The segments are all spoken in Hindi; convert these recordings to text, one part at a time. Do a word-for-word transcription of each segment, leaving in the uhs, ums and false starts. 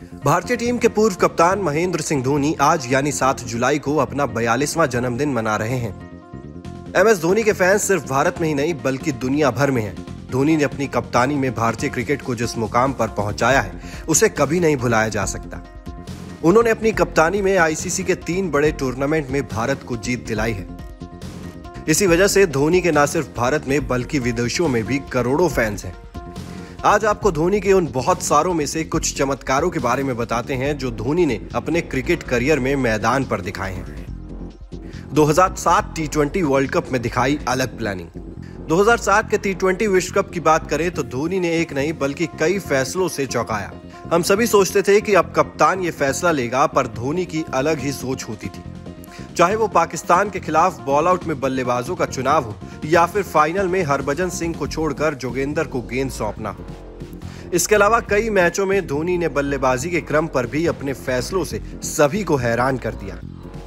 भारतीय टीम के पूर्व कप्तान महेंद्र सिंह धोनी आज यानी सात जुलाई को अपना बयालीसवां जन्मदिन मना रहे हैं। एम एस धोनी के फैंस सिर्फ भारत में ही नहीं बल्कि दुनिया भर में हैं। धोनी ने अपनी कप्तानी में भारतीय क्रिकेट को जिस मुकाम पर पहुंचाया है उसे कभी नहीं भुलाया जा सकता। उन्होंने अपनी कप्तानी में आई सी सी के तीन बड़े टूर्नामेंट में भारत को जीत दिलाई है। इसी वजह से धोनी के न सिर्फ भारत में बल्कि विदेशों में भी करोड़ों फैंस हैं। आज आपको धोनी के उन बहुत सारों में से कुछ चमत्कारों के बारे में बताते हैं जो धोनी ने अपने क्रिकेट करियर में मैदान पर दिखाए हैं। दो हज़ार सात टी ट्वेंटी वर्ल्ड कप में दिखाई अलग प्लानिंग। दो हज़ार सात के टी ट्वेंटी विश्व कप की बात करें तो धोनी ने एक नहीं बल्कि कई फैसलों से चौंकाया। हम सभी सोचते थे कि अब कप्तान ये फैसला लेगा, पर धोनी की अलग ही सोच होती थी। चाहे वो पाकिस्तान के खिलाफ बॉल आउट में बल्लेबाजों का चुनाव हो या फिर फाइनल में हरभजन सिंह को छोड़कर जोगेंद्र को गेंद सौंपना हो। इसके अलावा कई मैचों में धोनी ने बल्लेबाजी के क्रम पर भी अपने फैसलों से सभी को हैरान कर दिया।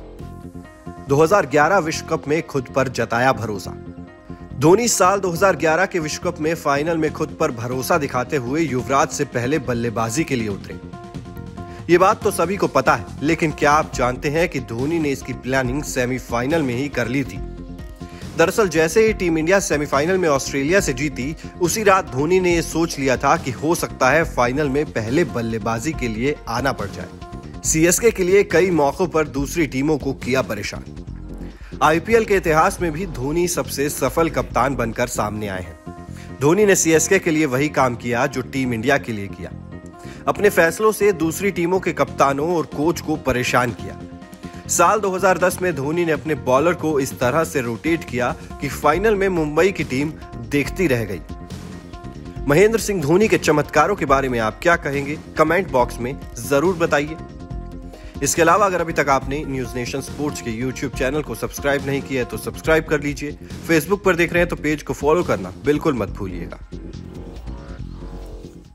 दो हज़ार ग्यारह विश्व कप में खुद पर जताया भरोसा। धोनी साल दो हज़ार ग्यारह के विश्व कप में फाइनल में खुद पर भरोसा दिखाते हुए युवराज से पहले बल्लेबाजी के लिए उतरे। ये बात तो सभी को पता है, लेकिन क्या आप जानते हैं कि धोनी ने इसकी प्लानिंग सेमीफाइनल में ही कर ली थी। दरअसल जैसे ही टीम इंडिया सेमीफाइनल में ऑस्ट्रेलिया से जीती, उसी रात धोनी ने यह सोच लिया था कि हो सकता है फाइनल में पहले बल्लेबाजी के लिए आना पड़ जाए। सी एस के के लिए कई मौकों पर दूसरी टीमों को किया परेशान। आई पी एल के इतिहास में भी धोनी सबसे सफल कप्तान बनकर सामने आए हैं। धोनी ने सी एस के के लिए वही काम किया जो टीम इंडिया के लिए किया। अपने फैसलों से दूसरी टीमों के कप्तानों और कोच को परेशान किया। साल दो हज़ार दस में धोनी ने अपने बॉलर को इस तरह से रोटेट किया कि फाइनल में मुंबई की टीम देखती रह गई। महेंद्र सिंह धोनी के चमत्कारों के बारे में आप क्या कहेंगे, कमेंट बॉक्स में जरूर बताइए। इसके अलावा अगर अभी तक आपने न्यूज नेशन स्पोर्ट्स के यूट्यूब चैनल को सब्सक्राइब नहीं किया है तो सब्सक्राइब कर लीजिए। फेसबुक पर देख रहे हैं तो पेज को फॉलो करना बिल्कुल मत भूलिएगा।